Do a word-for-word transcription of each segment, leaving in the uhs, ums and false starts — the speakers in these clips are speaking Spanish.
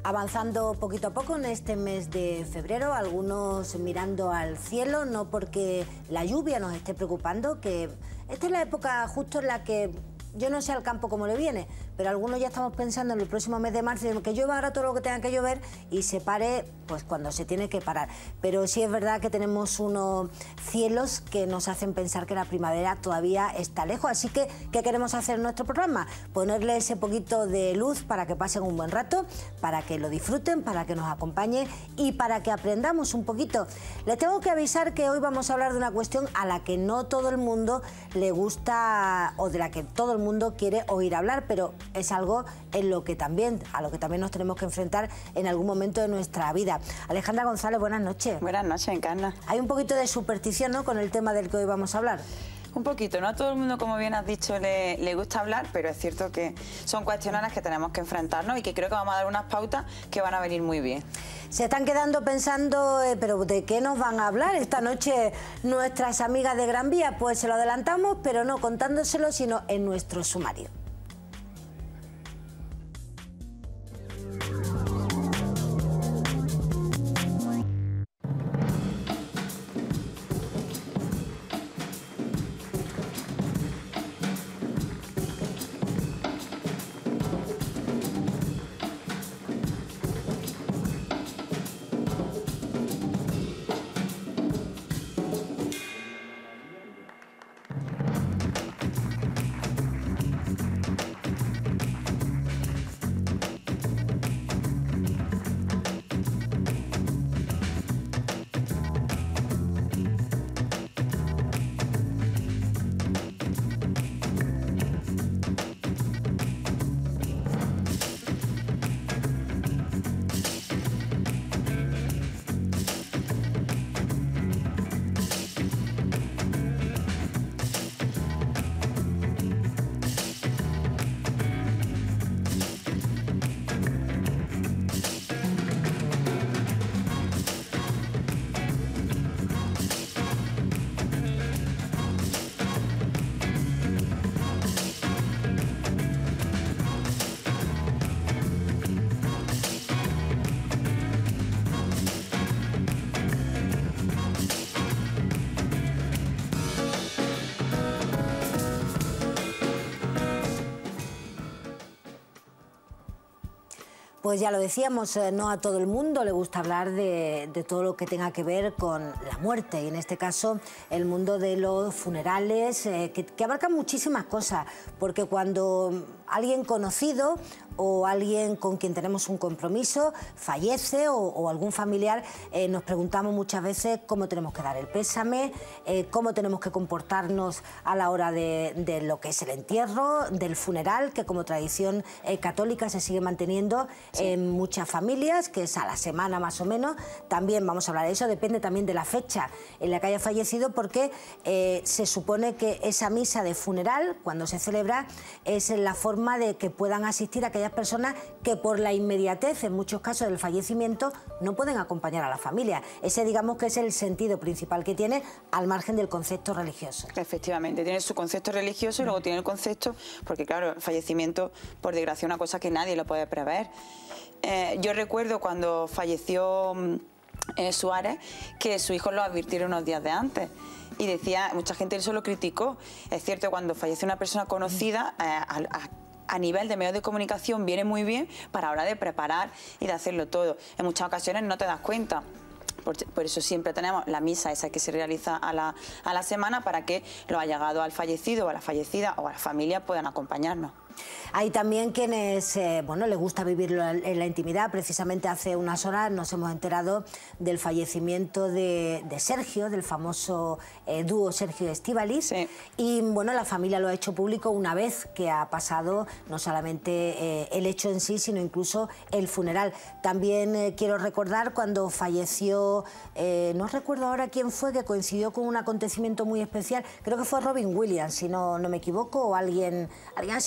Avanzando poquito a poco en este mes de febrero, algunos mirando al cielo, no porque la lluvia nos esté preocupando, que esta es la época justo en la que yo no sé al campo cómo le viene, pero algunos ya estamos pensando en el próximo mes de marzo, que llueva ahora todo lo que tenga que llover y se pare pues cuando se tiene que parar. Pero sí es verdad que tenemos unos cielos que nos hacen pensar que la primavera todavía está lejos. Así que, ¿qué queremos hacer en nuestro programa? Ponerle ese poquito de luz para que pasen un buen rato, para que lo disfruten, para que nos acompañe y para que aprendamos un poquito. Les tengo que avisar que hoy vamos a hablar de una cuestión a la que no todo el mundo le gusta o de la que todo el mundo quiere oír hablar, pero es algo en lo que también, a lo que también nos tenemos que enfrentar en algún momento de nuestra vida. Alejandra González, buenas noches. Buenas noches, Encarna. Hay un poquito de superstición, ¿no?, con el tema del que hoy vamos a hablar. Un poquito, no a todo el mundo, como bien has dicho, le, le gusta hablar, pero es cierto que son cuestiones a las que tenemos que enfrentarnos y que creo que vamos a dar unas pautas que van a venir muy bien. Se están quedando pensando, eh, pero ¿de qué nos van a hablar esta noche nuestras amigas de Gran Vía? Pues se lo adelantamos, pero no contándoselo, sino en nuestro sumario. Pues ya lo decíamos, eh, no a todo el mundo le gusta hablar de, de todo lo que tenga que ver con la muerte, y en este caso el mundo de los funerales, eh, que, que abarcan muchísimas cosas, porque cuando alguien conocido o alguien con quien tenemos un compromiso fallece o, o algún familiar, eh, nos preguntamos muchas veces cómo tenemos que dar el pésame, eh, cómo tenemos que comportarnos a la hora de, de lo que es el entierro, del funeral, que como tradición eh, católica se sigue manteniendo sí. en muchas familias, que es a la semana más o menos. También vamos a hablar de eso, depende también de la fecha en la que haya fallecido, porque eh, se supone que esa misa de funeral, cuando se celebra, es la forma de que puedan asistir a aquellas personas que por la inmediatez, en muchos casos del fallecimiento, no pueden acompañar a la familia. Ese, digamos, que es el sentido principal que tiene, al margen del concepto religioso. Efectivamente, tiene su concepto religioso y luego tiene el concepto, porque claro, el fallecimiento, por desgracia, es una cosa que nadie lo puede prever. Eh, yo recuerdo cuando falleció eh, Suárez, que su hijo lo advirtieron unos días de antes. Y decía, mucha gente eso lo criticó. Es cierto, cuando fallece una persona conocida, eh, a, a a nivel de medios de comunicación viene muy bien para la hora de preparar y de hacerlo todo. En muchas ocasiones no te das cuenta. Por, por eso siempre tenemos la misa esa que se realiza a la, a la semana, para que los allegados al fallecido o a la fallecida o a la familia puedan acompañarnos. Hay también quienes, eh, bueno, les gusta vivirlo en la intimidad. Precisamente hace unas horas nos hemos enterado del fallecimiento de, de Sergio, del famoso eh, dúo Sergio Estíbaliz. Sí. Y bueno, la familia lo ha hecho público una vez que ha pasado no solamente eh, el hecho en sí, sino incluso el funeral. También eh, quiero recordar cuando falleció, eh, no recuerdo ahora quién fue, que coincidió con un acontecimiento muy especial. Creo que fue Robin Williams, si no, no me equivoco, o alguien, alguien así muy conocido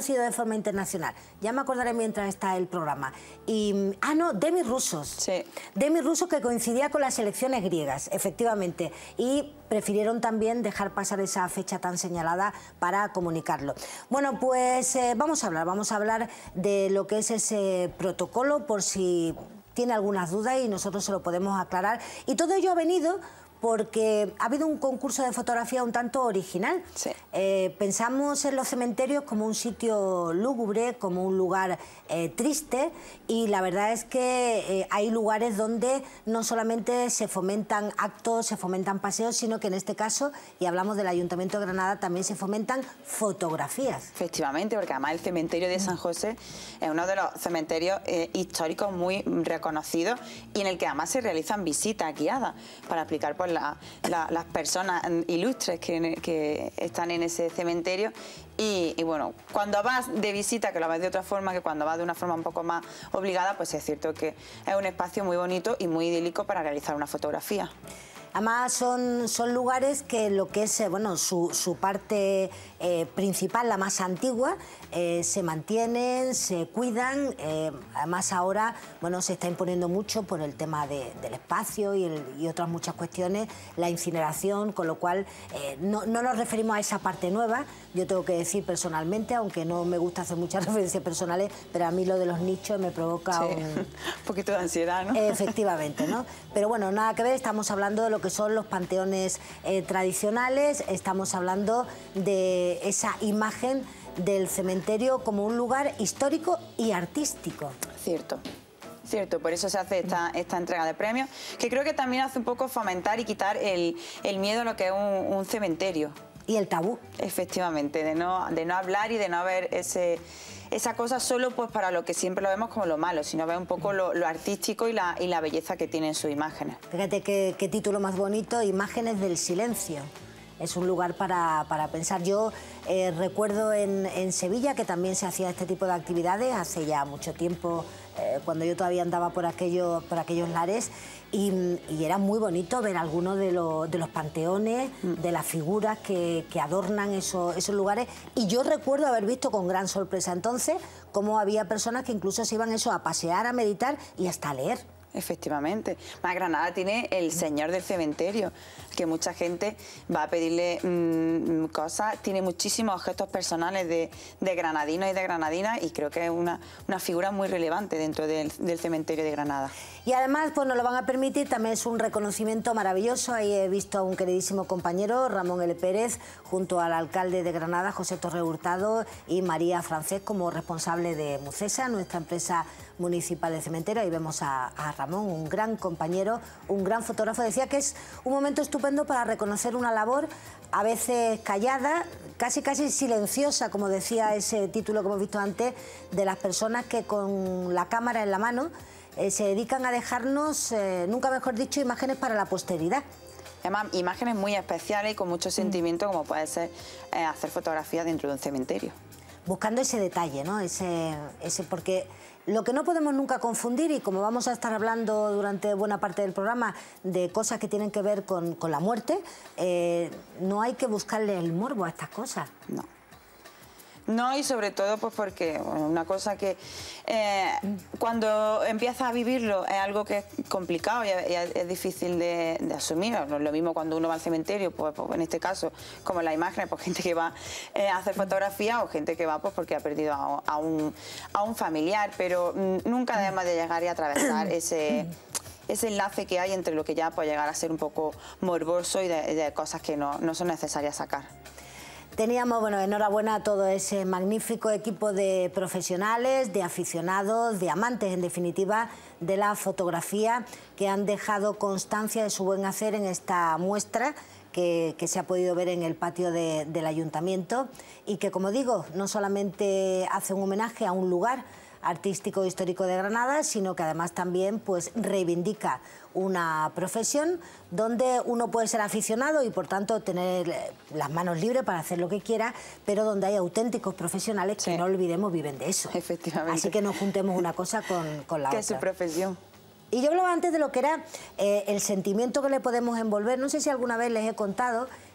conocido de forma internacional. Ya me acordaré mientras está el programa. Y, ah, no, Demis Roussos. Sí. Demis Roussos, que coincidía con las elecciones griegas, efectivamente. Y prefirieron también dejar pasar esa fecha tan señalada para comunicarlo. Bueno, pues eh, vamos a hablar, vamos a hablar de lo que es ese protocolo, por si tiene algunas dudas y nosotros se lo podemos aclarar. Y todo ello ha venido porque ha habido un concurso de fotografía un tanto original. Sí. Eh, pensamos en los cementerios como un sitio lúgubre, como un lugar eh, triste, y la verdad es que eh, hay lugares donde no solamente se fomentan actos, se fomentan paseos, sino que en este caso, y hablamos del Ayuntamiento de Granada, también se fomentan fotografías. Efectivamente, porque además el cementerio de San José es uno de los cementerios eh, históricos muy reconocidos y en el que además se realizan visitas guiadas para aplicar por La, la, las personas ilustres que, que están en ese cementerio y, y bueno, cuando vas de visita, que lo vas de otra forma que cuando vas de una forma un poco más obligada, pues es cierto que es un espacio muy bonito y muy idílico para realizar una fotografía. Además son, son lugares que lo que es bueno, su, su parte eh, principal, la más antigua, eh, se mantienen, se cuidan. Eh, además ahora bueno, se está imponiendo mucho por el tema de, del espacio y, el, y otras muchas cuestiones, la incineración, con lo cual eh, no, no nos referimos a esa parte nueva. Yo tengo que decir personalmente, aunque no me gusta hacer muchas referencias personales, pero a mí lo de los nichos me provoca sí, un... un poquito de ansiedad, ¿no? Efectivamente, ¿no? Pero bueno, nada que ver, estamos hablando de lo que son los panteones eh, tradicionales, estamos hablando de esa imagen del cementerio como un lugar histórico y artístico. Cierto. Cierto, por eso se hace esta, esta entrega de premios, que creo que también hace un poco fomentar y quitar el, el miedo a lo que es un, un cementerio. Y el tabú. Efectivamente, de no, de no hablar y de no ver ese... esa cosa solo pues para lo que siempre lo vemos como lo malo, sino ver un poco lo, lo artístico y la, y la belleza que tienen sus imágenes. Fíjate qué, qué título más bonito, Imágenes del Silencio. Es un lugar para, para pensar. Yo eh, recuerdo en, en Sevilla que también se hacía este tipo de actividades hace ya mucho tiempo, eh, cuando yo todavía andaba por, aquello, por aquellos lares, y, y era muy bonito ver algunos de, lo, de los panteones, mm. de las figuras que, que adornan esos, esos lugares. Y yo recuerdo haber visto con gran sorpresa entonces cómo había personas que incluso se iban eso a pasear, a meditar y hasta a leer. Efectivamente. Más Granada tiene el señor del cementerio, que mucha gente va a pedirle mmm, cosas. Tiene muchísimos objetos personales de, de granadinos y de granadinas y creo que es una, una figura muy relevante dentro del, del cementerio de Granada. Y además, pues nos lo van a permitir, también es un reconocimiento maravilloso. Ahí he visto a un queridísimo compañero, Ramón L. Pérez, junto al alcalde de Granada, José Torre Hurtado, y María Francés como responsable de Mucesa, nuestra empresa municipal de cementerio. Ahí vemos a, a Ramón, un gran compañero, un gran fotógrafo. Decía que es un momento estupendo para reconocer una labor a veces callada, casi casi silenciosa, como decía ese título que hemos visto antes, de las personas que con la cámara en la mano eh, se dedican a dejarnos, eh, nunca mejor dicho, imágenes para la posteridad. Además, imágenes muy especiales y con mucho sentimiento, como puede ser eh, hacer fotografías dentro de un cementerio. Buscando ese detalle, ¿no? Ese, ese, porque lo que no podemos nunca confundir, y como vamos a estar hablando durante buena parte del programa de cosas que tienen que ver con, con la muerte, eh, no hay que buscarle el morbo a estas cosas. No. No, y sobre todo pues porque una cosa que eh, cuando empiezas a vivirlo es algo que es complicado y es, y es difícil de, de asumir. No es lo mismo cuando uno va al cementerio, pues, pues en este caso, como en la imagen, pues gente que va eh, a hacer fotografía o gente que va pues porque ha perdido a, a, un, a un familiar, pero mm, nunca debemos de llegar y atravesar ese... ese enlace que hay entre lo que ya puede llegar a ser un poco morboso y de, de cosas que no, no son necesarias sacar. Teníamos, bueno, enhorabuena a todo ese magnífico equipo de profesionales, de aficionados, de amantes, en definitiva, de la fotografía, que han dejado constancia de su buen hacer en esta muestra que, que se ha podido ver en el patio de, del Ayuntamiento y que, como digo, no solamente hace un homenaje a un lugar artístico e histórico de Granada, sino que además también pues reivindica una profesión donde uno puede ser aficionado y por tanto tener las manos libres para hacer lo que quiera, pero donde hay auténticos profesionales que sí, no olvidemos, viven de eso. Efectivamente. Así que no juntemos una cosa con, con la que otra. Es su profesión. Y yo hablaba antes de lo que era eh, el sentimiento que le podemos envolver. No sé si alguna vez les he contado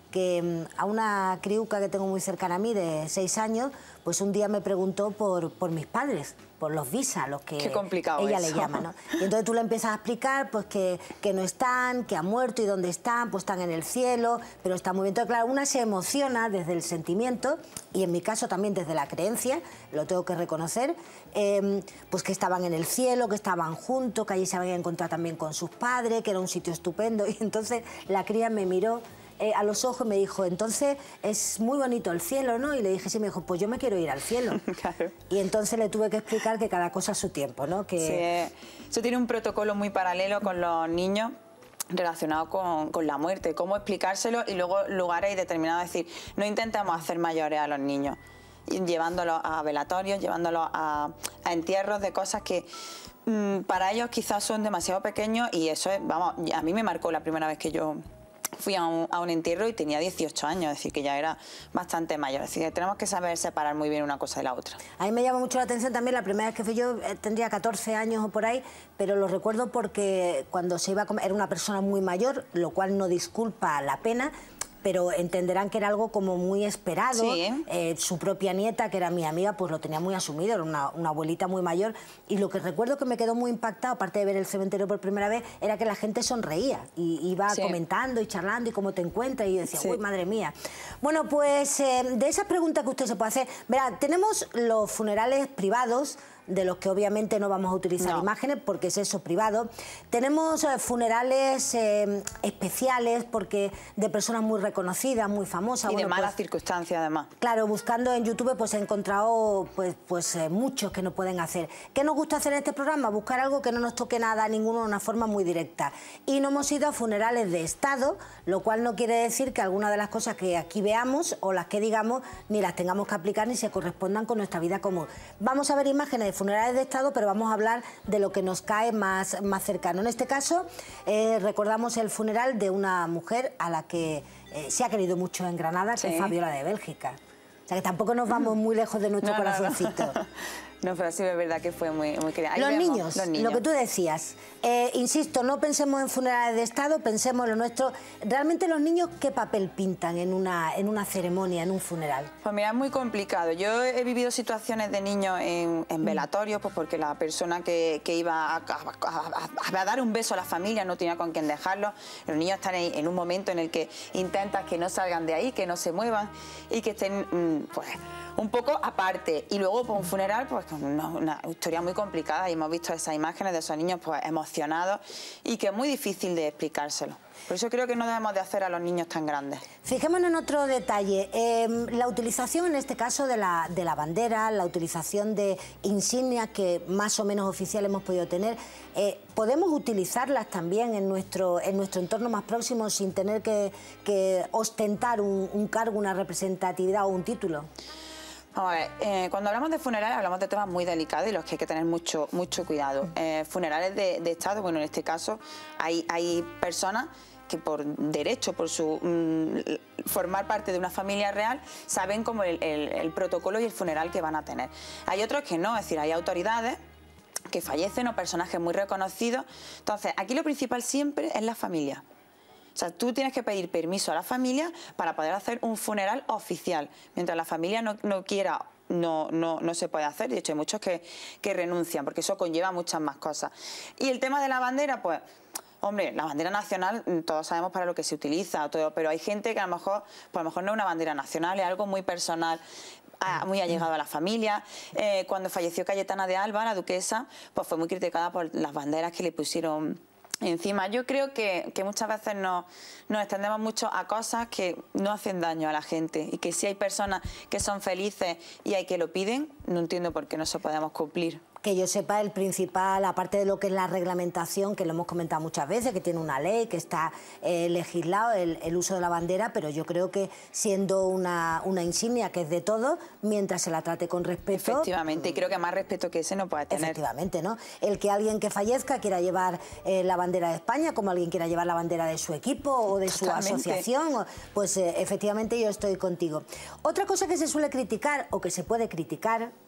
que a una criuca que tengo muy cercana a mí, de seis años, pues un día me preguntó por, por mis padres, por los visas, los que Qué complicado ella eso. le llama, ¿no? Y entonces tú le empiezas a explicar pues que, que no están, que han muerto y dónde están, pues están en el cielo, pero está muy bien. Entonces, claro, una se emociona desde el sentimiento y en mi caso también desde la creencia, lo tengo que reconocer, eh, pues que estaban en el cielo, que estaban juntos, que allí se habían encontrado también con sus padres, que era un sitio estupendo. Y entonces la cría me miró Eh, a los ojos y me dijo, entonces es muy bonito el cielo, ¿no? Y le dije, sí, me dijo, pues yo me quiero ir al cielo. Claro. Y entonces le tuve que explicar que cada cosa a su tiempo, ¿no? Que... Sí, eso tiene un protocolo muy paralelo con los niños relacionado con, con la muerte, cómo explicárselo y luego lugares determinados, es decir, no intentamos hacer mayores a los niños, llevándolos a velatorios, llevándolos a, a entierros de cosas que mmm, para ellos quizás son demasiado pequeños y eso es, vamos, a mí me marcó la primera vez que yo fui a un, a un entierro y tenía dieciocho años, es decir, que ya era bastante mayor. Es decir, que tenemos que saber separar muy bien una cosa de la otra. A mí me llama mucho la atención también, la primera vez que fui yo, eh, tendría catorce años o por ahí, pero lo recuerdo porque cuando se iba a comer, era una persona muy mayor, lo cual no disculpa la pena, pero entenderán que era algo como muy esperado. Sí. Eh, su propia nieta, que era mi amiga, pues lo tenía muy asumido, era una, una abuelita muy mayor, y lo que recuerdo que me quedó muy impactado, aparte de ver el cementerio por primera vez, era que la gente sonreía, y iba sí. comentando y charlando, y cómo te encuentras, y yo decía, Sí. uy, madre mía. Bueno, pues eh, de esas preguntas que usted se puede hacer, verá, tenemos los funerales privados, de los que obviamente no vamos a utilizar no. imágenes porque es eso, privado. Tenemos eh, funerales eh, especiales porque de personas muy reconocidas, muy famosas. Y bueno, de malas pues, circunstancias además. claro, buscando en YouTube pues he encontrado pues, pues eh, muchos que no pueden hacer. ¿Qué nos gusta hacer en este programa? Buscar algo que no nos toque nada a ninguno de una forma muy directa. Y no hemos ido a funerales de Estado, lo cual no quiere decir que algunas de las cosas que aquí veamos o las que digamos ni las tengamos que aplicar ni se correspondan con nuestra vida común. Vamos a ver imágenes de funerales de Estado, pero vamos a hablar de lo que nos cae más, más cercano. En este caso, eh, recordamos el funeral de una mujer a la que eh, se ha querido mucho en Granada, que sí. es Fabiola de Bélgica. O sea, que tampoco nos vamos muy lejos de nuestro no, corazoncito. No, no. No, pero sí es verdad que fue muy, muy querida. Los, vemos, niños, los niños, lo que tú decías. Eh, insisto, no pensemos en funerales de Estado, pensemos en lo nuestro. ¿Realmente los niños qué papel pintan en una, en una ceremonia, en un funeral? Pues mira, es muy complicado. Yo he vivido situaciones de niños en, en velatorios, pues porque la persona que, que iba a, a, a, a dar un beso a la familia no tenía con quién dejarlo. Los niños están en, en un momento en el que intentas que no salgan de ahí, que no se muevan y que estén, pues, un poco aparte. Y luego, pues, un funeral, pues, con una, una historia muy complicada y hemos visto esas imágenes de esos niños, pues, emocionados y que es muy difícil de explicárselo. Por eso creo que no debemos de hacer a los niños tan grandes. Fijémonos en otro detalle, eh, la utilización en este caso de la, de la bandera, la utilización de insignias que más o menos oficial hemos podido tener, eh, ¿podemos utilizarlas también en nuestro, en nuestro entorno más próximo sin tener que, que ostentar un, un cargo, una representatividad o un título? Vamos a ver, eh, cuando hablamos de funerales hablamos de temas muy delicados y los que hay que tener mucho, mucho cuidado. Eh, funerales de, de Estado, bueno, en este caso hay, hay personas que por derecho, por su mmm, formar parte de una familia real, saben como el, el, el protocolo y el funeral que van a tener. Hay otros que no, es decir, hay autoridades que fallecen o personajes muy reconocidos. Entonces, aquí lo principal siempre es la familia. O sea, tú tienes que pedir permiso a la familia para poder hacer un funeral oficial. Mientras la familia no, no quiera, no, no, no se puede hacer. De hecho, hay muchos que, que renuncian, porque eso conlleva muchas más cosas. Y el tema de la bandera, pues, hombre, la bandera nacional, todos sabemos para lo que se utiliza, todo, pero hay gente que a lo mejor, pues a lo mejor no es una bandera nacional, es algo muy personal, muy allegado a la familia. Eh, cuando falleció Cayetana de Alba, la duquesa, pues fue muy criticada por las banderas que le pusieron encima. Yo creo que, que muchas veces nos, nos extendemos mucho a cosas que no hacen daño a la gente y que si hay personas que son felices y hay que lo piden, no entiendo por qué no se podemos cumplir. Que yo sepa, el principal, aparte de lo que es la reglamentación, que lo hemos comentado muchas veces, que tiene una ley, que está eh, legislado el, el uso de la bandera, pero yo creo que siendo una, una insignia que es de todos, mientras se la trate con respeto... Efectivamente, y creo que más respeto que ese no puede tener. Efectivamente, ¿no? El que alguien que fallezca quiera llevar eh, la bandera de España, como alguien quiera llevar la bandera de su equipo o de Totalmente. Su asociación, o, pues eh, efectivamente yo estoy contigo. Otra cosa que se suele criticar, o que se puede criticar,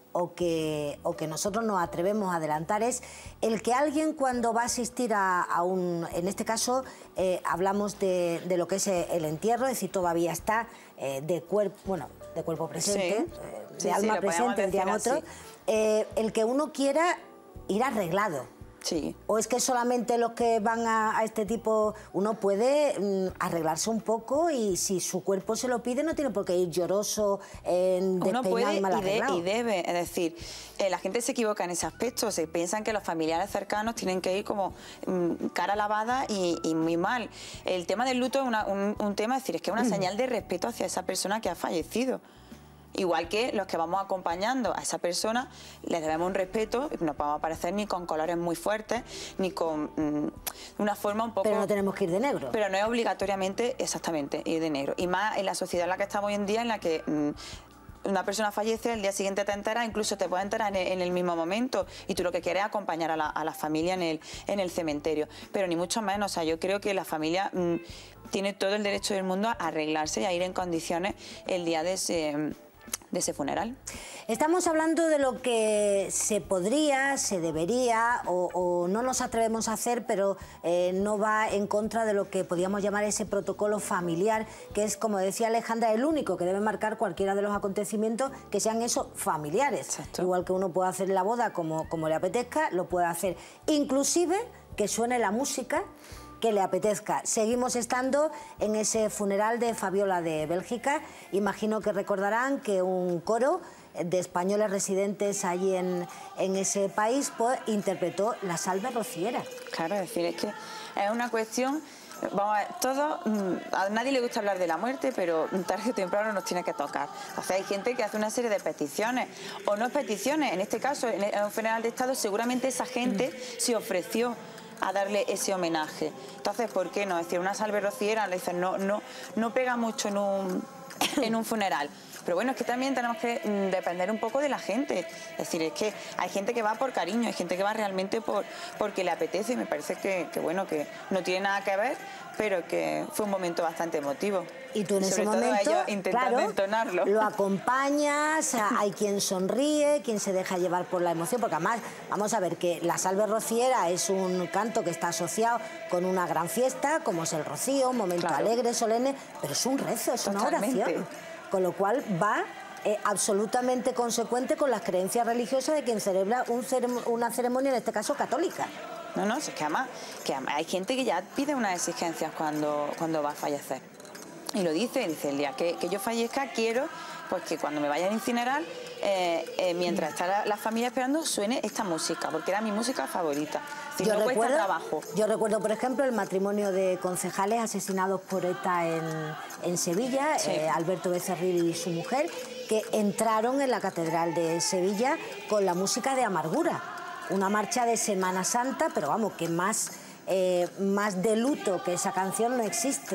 o que, o que nosotros nos atrevemos a adelantar es el que alguien cuando va a asistir a, a un... En este caso eh, hablamos de, de lo que es el entierro, es decir, todavía está eh, de cuerpo, bueno, de cuerpo presente, sí. eh, de sí, alma sí, presente, dirían otros, eh, el que uno quiera ir arreglado. Sí. ¿O es que solamente los que van a, a este tipo, uno puede mm, arreglarse un poco y si su cuerpo se lo pide no tiene por qué ir lloroso, en uno puede y, de, y debe, es decir, eh, la gente se equivoca en ese aspecto, se piensan que los familiares cercanos tienen que ir como mm, cara lavada y, y muy mal. El tema del luto es una, un, un tema, es decir, es que es una señal de respeto hacia esa persona que ha fallecido. Igual que los que vamos acompañando a esa persona, les debemos un respeto, no podemos aparecer ni con colores muy fuertes, ni con mmm, una forma un poco... Pero no tenemos que ir de negro. Pero no es obligatoriamente, exactamente, ir de negro. Y más en la sociedad en la que estamos hoy en día, en la que... Mmm, una persona fallece, el día siguiente te enteras, incluso te puede enterar en el, en el mismo momento y tú lo que quieres es acompañar a la, a la familia en el, en el cementerio. Pero ni mucho menos, o sea, yo creo que la familia mmm, tiene todo el derecho del mundo a arreglarse y a ir en condiciones el día de ese... de ese funeral. Estamos hablando de lo que se podría, se debería o, o no nos atrevemos a hacer, pero eh, no va en contra de lo que podríamos llamar ese protocolo familiar, que es, como decía Alejandra, el único que debe marcar cualquiera de los acontecimientos que sean esos familiares. Exacto. Igual que uno puede hacer la boda como, como le apetezca, lo puede hacer. Inclusive que suene la música que le apetezca. Seguimos estando en ese funeral de Fabiola de Bélgica. Imagino que recordarán que un coro de españoles residentes allí en, en ese país pues interpretó La Salve Rociera. Claro, es decir, es que es una cuestión... Vamos a ver, todo, a nadie le gusta hablar de la muerte, pero tarde o temprano nos tiene que tocar. O sea, hay gente que hace una serie de peticiones, o no peticiones, en este caso, en un funeral de Estado, seguramente esa gente mm. se ofreció a darle ese homenaje. Entonces, ¿por qué no? Es decir, una salve rociera, le dicen, no, no, no pega mucho en un, en un funeral. Pero bueno, es que también tenemos que mm, depender un poco de la gente. Es decir, es que hay gente que va por cariño, hay gente que va realmente por porque le apetece y me parece que, que bueno, que no tiene nada que ver, pero que fue un momento bastante emotivo. Y tú en Sobre ese todo momento, ellos intentando claro, entonarlo. Lo acompañas, hay quien sonríe, quien se deja llevar por la emoción, porque además, vamos a ver que la salve rociera es un canto que está asociado con una gran fiesta, como es el rocío, un momento claro. alegre, solemne, pero es un rezo, es Totalmente. una oración. Con lo cual va eh, absolutamente consecuente con las creencias religiosas de quien celebra un cerem una ceremonia, en este caso católica. No, no, es que además, que además hay gente que ya pide unas exigencias cuando, cuando va a fallecer. Y lo dice, dice, el día que, que yo fallezca quiero pues que cuando me vayan a incinerar, eh, eh, mientras está la, la familia esperando, suene esta música, porque era mi música favorita. Si yo, no recuerdo, cuesta trabajo. yo recuerdo, por ejemplo, el matrimonio de concejales asesinados por ETA en, en Sevilla, sí. eh, Alberto Becerril y su mujer, que entraron en la Catedral de Sevilla con la música de Amargura, una marcha de Semana Santa, pero vamos, que más, eh, más de luto que esa canción no existe.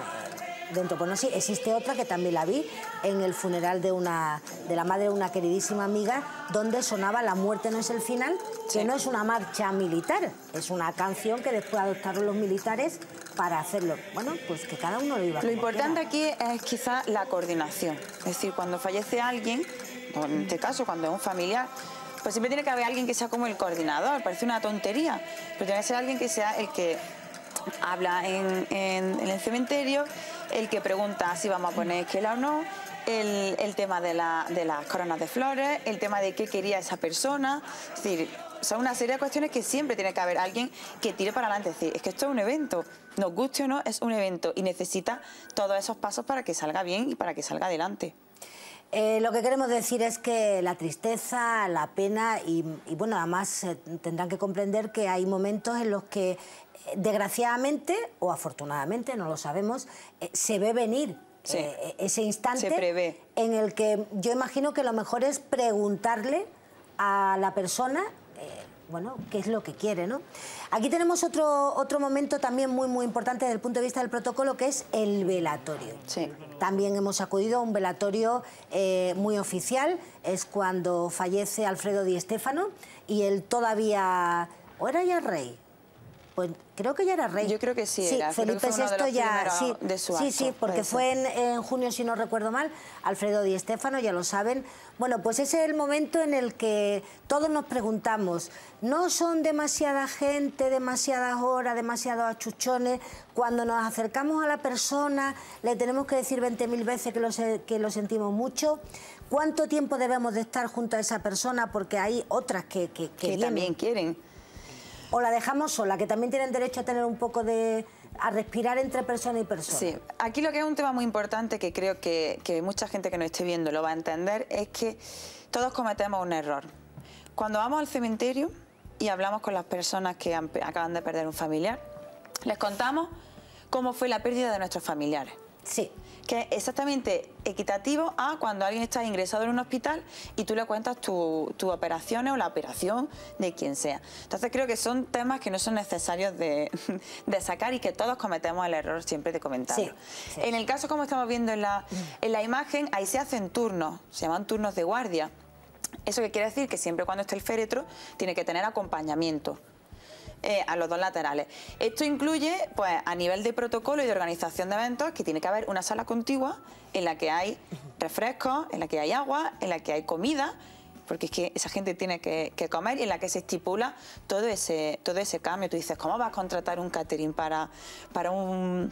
Dentro, pues no, sí, existe otra que también la vi en el funeral de una de la madre de una queridísima amiga, donde sonaba La muerte no es el final, sí. que no es una marcha militar, es una canción que después adoptaron los militares para hacerlo. Bueno, pues que cada uno lo iba a Lo importante aquí es quizá la coordinación, es decir, cuando fallece alguien, en este caso cuando es un familiar, pues siempre tiene que haber alguien que sea como el coordinador, parece una tontería, pero tiene que ser alguien que sea el que habla en, en, en el cementerio, el que pregunta si vamos a poner esquela o no, el, el tema de, la, de las coronas de flores, el tema de qué quería esa persona. Es decir, son una serie de cuestiones que siempre tiene que haber alguien que tire para adelante. Es decir, es que esto es un evento, nos guste o no, es un evento y necesita todos esos pasos para que salga bien y para que salga adelante. Eh, lo que queremos decir es que la tristeza, la pena y, y bueno, además eh, tendrán que comprender que hay momentos en los que, eh, desgraciadamente o afortunadamente, no lo sabemos, eh, se ve venir sí. eh, ese instante se prevé. En el que yo imagino que lo mejor es preguntarle a la persona eh, bueno, qué es lo que quiere, ¿no? Aquí tenemos otro, otro momento también muy, muy importante desde el punto de vista del protocolo, que es el velatorio. Sí. También hemos acudido a un velatorio eh, muy oficial, es cuando fallece Alfredo Di Stéfano y él todavía, o era ya rey, pues creo que ya era rey. Yo creo que sí, sí era. Felipe sexto ya, sí, de su sí, sí, porque fue en, en junio, si no recuerdo mal, Alfredo Di Stéfano, ya lo saben. Bueno, pues ese es el momento en el que todos nos preguntamos, ¿no son demasiada gente, demasiadas horas, demasiados achuchones? Cuando nos acercamos a la persona, le tenemos que decir veinte mil veces que lo, que lo sentimos mucho. ¿Cuánto tiempo debemos de estar junto a esa persona? Porque hay otras que, que, que, que también quieren. O la dejamos sola, que también tienen derecho a tener un poco de... a respirar entre persona y persona. Sí, aquí lo que es un tema muy importante que creo que, que mucha gente que nos esté viendo lo va a entender es que todos cometemos un error. Cuando vamos al cementerio y hablamos con las personas que han, acaban de perder un familiar, les contamos cómo fue la pérdida de nuestros familiares. Sí. Que es exactamente equitativo a cuando alguien está ingresado en un hospital y tú le cuentas tu, tu operaciones o la operación de quien sea. Entonces creo que son temas que no son necesarios de, de sacar y que todos cometemos el error siempre de comentarlo. Sí, sí. En el caso como estamos viendo en la, en la imagen, ahí se hacen turnos, se llaman turnos de guardia. ¿Eso qué quiere decir? Que siempre cuando esté el féretro tiene que tener acompañamiento. Eh, a los dos laterales. Esto incluye, pues, a nivel de protocolo y de organización de eventos, que tiene que haber una sala contigua en la que hay refrescos, en la que hay agua, en la que hay comida, porque es que esa gente tiene que, que comer y en la que se estipula todo ese, todo ese cambio. Tú dices, ¿cómo vas a contratar un catering para, para un,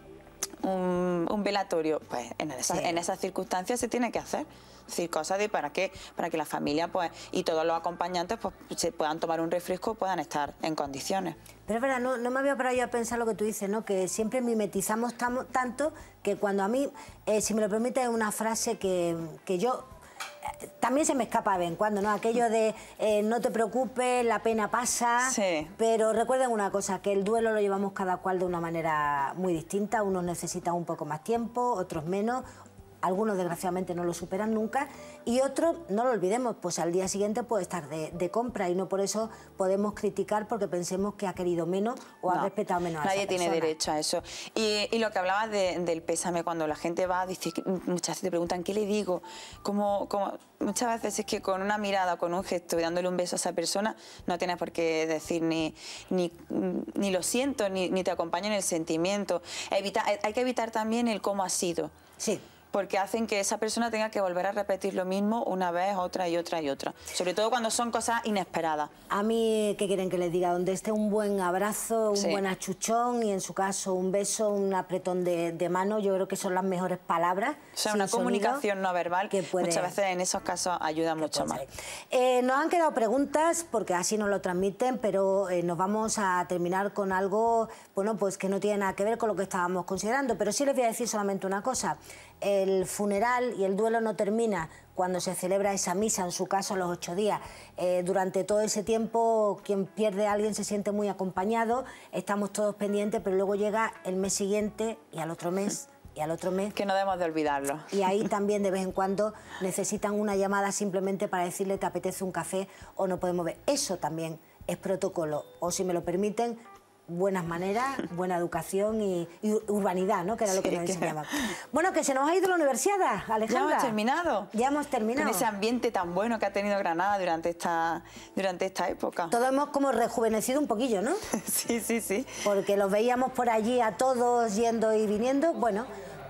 un, un velatorio? Pues en, esa, sí. en esas circunstancias se tiene que hacer. Es decir, cosas de para qué, para que la familia pues y todos los acompañantes pues se puedan tomar un refresco, puedan estar en condiciones. Pero es verdad, no, no me había parado yo a pensar lo que tú dices, ¿no? Que siempre mimetizamos tam, tanto que cuando a mí, eh, si me lo permite, una frase que, que yo eh, también se me escapa de vez en cuando, ¿no? Aquello de eh, no te preocupes, la pena pasa, sí. Pero recuerden una cosa, que el duelo lo llevamos cada cual de una manera muy distinta, unos necesitan un poco más tiempo, otros menos. Algunos desgraciadamente no lo superan nunca y otros, no lo olvidemos, pues al día siguiente puede estar de, de compra y no por eso podemos criticar porque pensemos que ha querido menos o no, ha respetado menos a esa persona. Nadie tiene derecho a eso. Y, y lo que hablabas de, del pésame, cuando la gente va, dice, muchas veces te preguntan, ¿qué le digo? Como, como, muchas veces es que con una mirada, con un gesto y dándole un beso a esa persona, no tienes por qué decir ni, ni, ni lo siento, ni, ni te acompaño en el sentimiento. Evita, hay que evitar también el cómo ha sido. Sí. Porque hacen que esa persona tenga que volver a repetir lo mismo una vez, otra y otra y otra. Sobre todo cuando son cosas inesperadas. A mí, ¿qué quieren que les diga? Donde esté un buen abrazo, un sí. buen achuchón y en su caso un beso, un apretón de, de mano, yo creo que son las mejores palabras. O sea, una comunicación no verbal que puede, muchas veces en esos casos ayuda mucho más. Eh, nos han quedado preguntas porque así nos lo transmiten, pero eh, nos vamos a terminar con algo, bueno, pues que no tiene nada que ver con lo que estábamos considerando, pero sí les voy a decir solamente una cosa. El funeral y el duelo no termina cuando se celebra esa misa, en su caso a los ocho días. Eh, durante todo ese tiempo, quien pierde a alguien se siente muy acompañado, estamos todos pendientes, pero luego llega el mes siguiente y al otro mes y al otro mes. Que no debemos de olvidarlo. Y ahí también de vez en cuando necesitan una llamada simplemente para decirle te apetece un café o no podemos ver. Eso también es protocolo, o si me lo permiten, buenas maneras, buena educación y, y urbanidad, ¿no? Que era lo que sí, nos enseñaban. Que... Bueno, que se nos ha ido la universidad, Alejandra. Ya hemos terminado. Ya hemos terminado. Con ese ambiente tan bueno que ha tenido Granada durante esta, durante esta época. Todos hemos como rejuvenecido un poquillo, ¿no? Sí, sí, sí. Porque los veíamos por allí a todos yendo y viniendo. Bueno,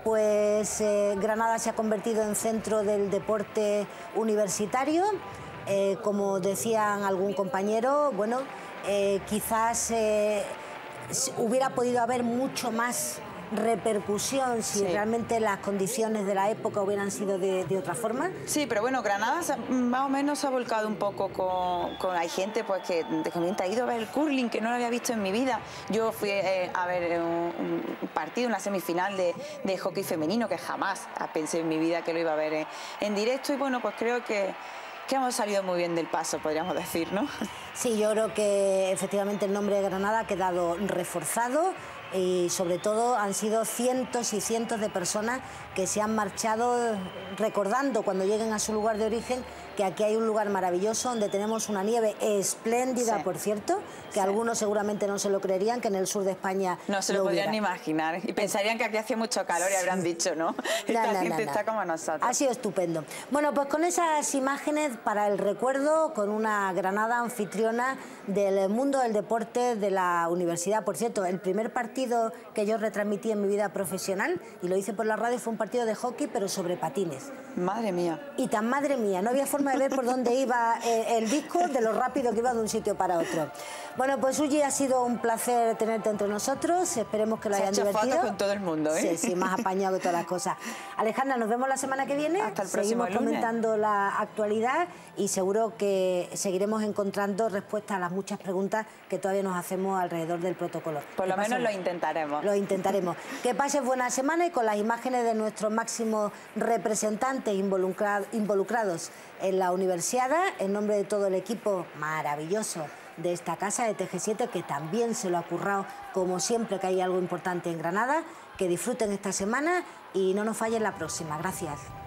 pues eh, Granada se ha convertido en centro del deporte universitario. Eh, como decían algún compañero, bueno, eh, quizás... Eh, hubiera podido haber mucho más repercusión si sí. realmente las condiciones de la época hubieran sido de, de otra forma. Sí, pero bueno, Granada más o menos se ha volcado un poco con... con hay gente pues que te comenta, he ido a ver el curling, que no lo había visto en mi vida. Yo fui eh, a ver un, un partido, una semifinal de, de hockey femenino, que jamás pensé en mi vida que lo iba a ver en, en directo, y bueno, pues creo que que hemos salido muy bien del paso, podríamos decir, ¿no? Sí, yo creo que efectivamente el nombre de Granada ha quedado reforzado y sobre todo han sido cientos y cientos de personas que se han marchado recordando cuando lleguen a su lugar de origen que aquí hay un lugar maravilloso donde tenemos una nieve espléndida, sí. por cierto, que sí. algunos seguramente no se lo creerían, que en el sur de España no se lo, lo podrían ni imaginar y pensarían que aquí hacía mucho calor y habrán dicho, ¿no? Esta no, gente no, no. está como nosotros. Ha sido estupendo. Bueno, pues con esas imágenes para el recuerdo, con una Granada anfitriona del mundo del deporte de la universidad. Por cierto, el primer partido que yo retransmití en mi vida profesional, y lo hice por la radio, fue un partido de hockey, pero sobre patines. Madre mía. Y tan madre mía, no había forma de ver por dónde iba eh, el disco, de lo rápido que iba de un sitio para otro. Bueno, pues Uyi, ha sido un placer tenerte entre nosotros, esperemos que lo Se hayan ha hecho divertido. Fotos con todo el mundo, ¿eh? Sí, sí, más apañado que todas las cosas. Alejandra, nos vemos la semana que viene. Hasta el próximo Seguimos lunes. comentando la actualidad y seguro que seguiremos encontrando respuestas a las muchas preguntas que todavía nos hacemos alrededor del protocolo. Por lo menos lo intentaremos. Lo intentaremos. Que pases buena semana y con las imágenes de nuestros máximos representantes involucrados involucrados en la universiada, en nombre de todo el equipo maravilloso de esta casa de T G siete, que también se lo ha currado, como siempre que hay algo importante en Granada, que disfruten esta semana y no nos fallen la próxima. Gracias.